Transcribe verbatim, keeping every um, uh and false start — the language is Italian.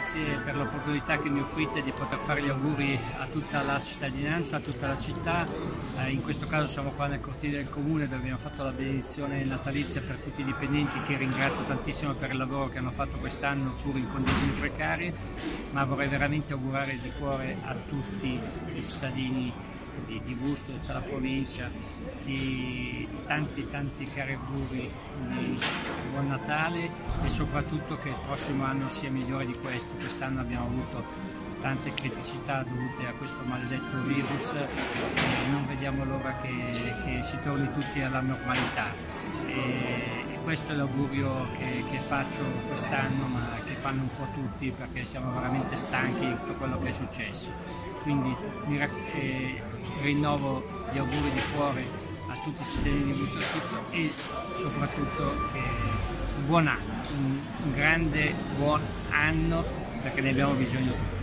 grazie per l'opportunità che mi offrite di poter fare gli auguri a tutta la cittadinanza, a tutta la città. Eh, in questo caso siamo qua nel cortile del comune dove abbiamo fatto la benedizione natalizia per tutti i dipendenti, che ringrazio tantissimo per il lavoro che hanno fatto quest'anno pur in condizioni precarie, ma vorrei veramente augurare di cuore a tutti i cittadini di, di Busto, di tutta la provincia, di tanti tanti cari auguri di buon Natale e soprattutto che il prossimo anno sia migliore di questo. Quest'anno abbiamo avuto tante criticità dovute a questo maledetto virus e non vediamo l'ora che, che si torni tutti alla normalità. E, e questo è l'augurio che, che faccio quest'anno, ma che fanno un po' tutti, perché siamo veramente stanchi di tutto quello che è successo. Quindi mi, eh, rinnovo gli auguri di cuore a tutti i cittadini di Busto Arsizio e soprattutto eh, buon anno, un, un grande buon anno, perché ne abbiamo bisogno tutti.